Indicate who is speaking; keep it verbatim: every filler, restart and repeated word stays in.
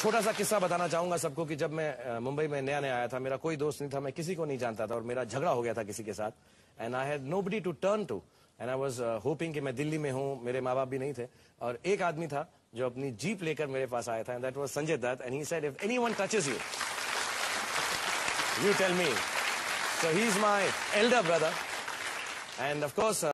Speaker 1: छोटा सा किस्सा बताना चाहूंगा सबको कि जब मैं मुंबई में नया नया आया था, मेरा कोई दोस्त नहीं था, मैं किसी को नहीं जानता था और मेरा झगड़ा हो गया था किसी के साथ and I had nobody to turn to and I was hoping कि मैं दिल्ली में हूं, मेरे माँ बाप भी नहीं थे और एक आदमी था जो अपनी जीप लेकर मेरे पास आया था and that was Sanjay Dutt and he said if anyone touches you you tell me. So he's my elder brother and of course